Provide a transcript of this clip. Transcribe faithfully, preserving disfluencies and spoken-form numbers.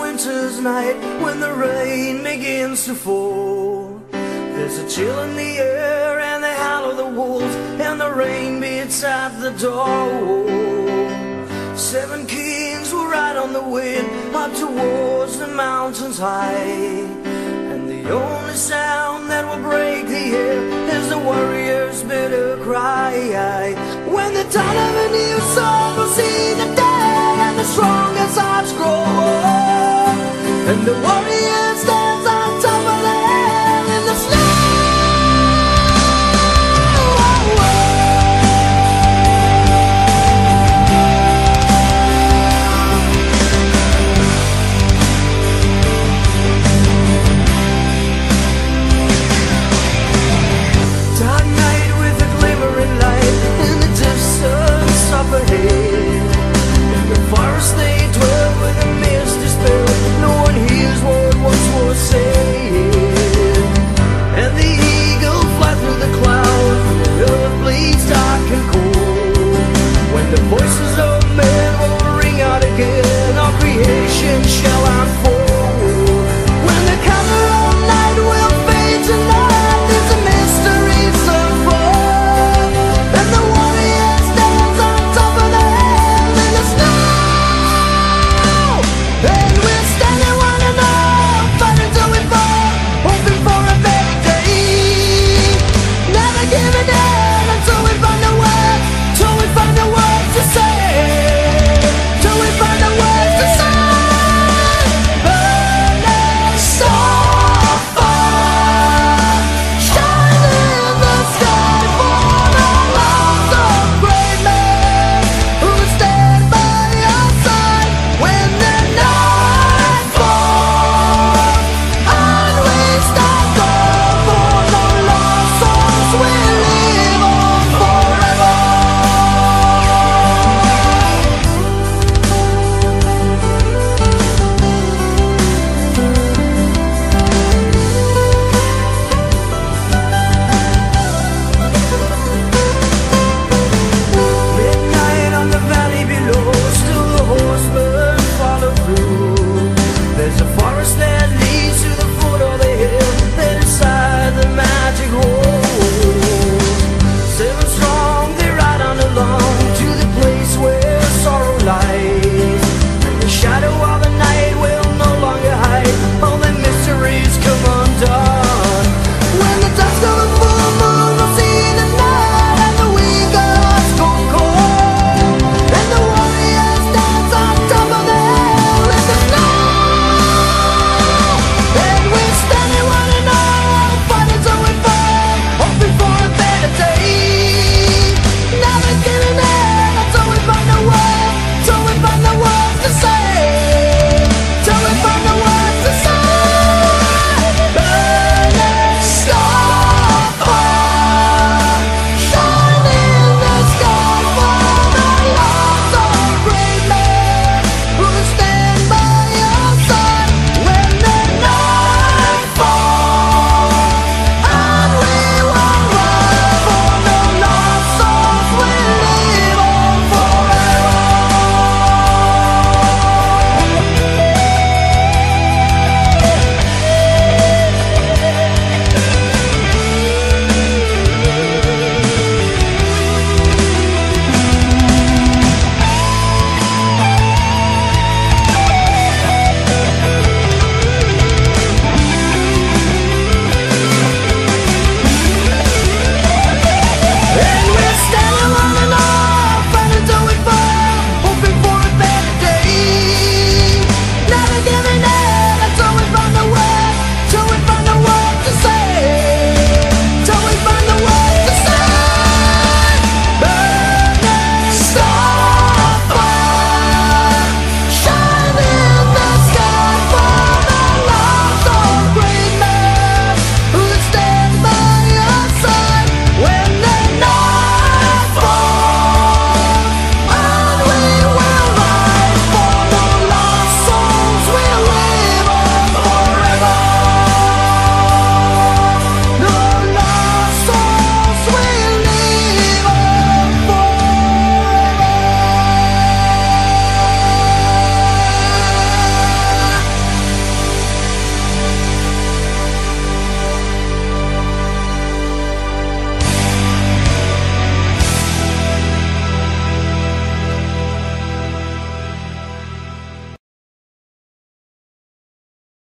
winter's night when the rain begins to fall. There's a chill in the air and the howl of the wolves, and the rain beats at the door. Seven kings will ride on the wind up towards the mountains high, and the only sound that will break the air is the warrior's bitter cry. When the dawn of a new song will see the day, and the strongest hearts grow old, and the warrior stands on top of the hill in the snow. Dark night with a glimmering light in the distance up ahead. In the forest they dwell with a misty spell. No one hears what once was said. And the eagle flies through the clouds, and the earth bleeds dark and cold. When the voices of men will ring out again, all creation shines.